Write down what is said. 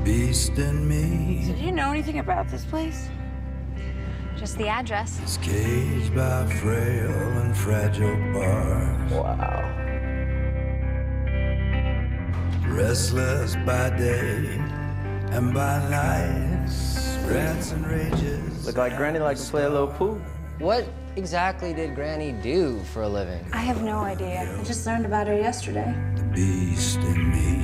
beast in me. Did you know anything about this place? Just the address. Is caged by frail and fragile bars. Wow. Restless by day and by night, rants and rages. Look like Granny likes to play a little pool. What exactly did Granny do for a living? I have no idea. I just learned about her yesterday. The beast in me.